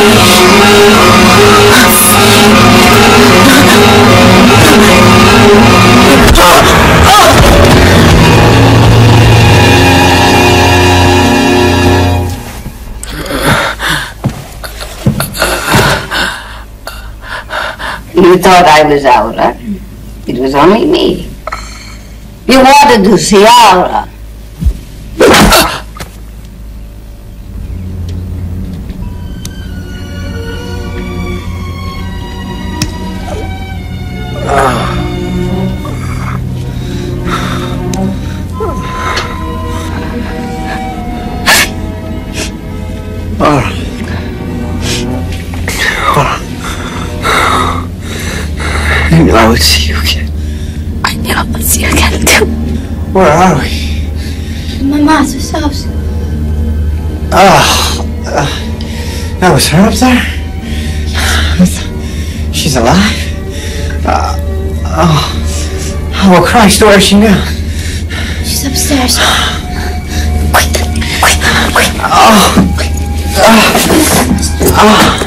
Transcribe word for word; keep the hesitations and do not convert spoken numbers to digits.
You thought I was Aura. It was only me. You wanted to see Aura. I knew I would see you again. I knew I would see you again too. Where are we? My mother's house. Oh, uh, that was her up there? She's alive? Uh, oh, oh, Christ, where is she now? She's upstairs. Quick, quick, quick. Oh, Quick. oh, oh.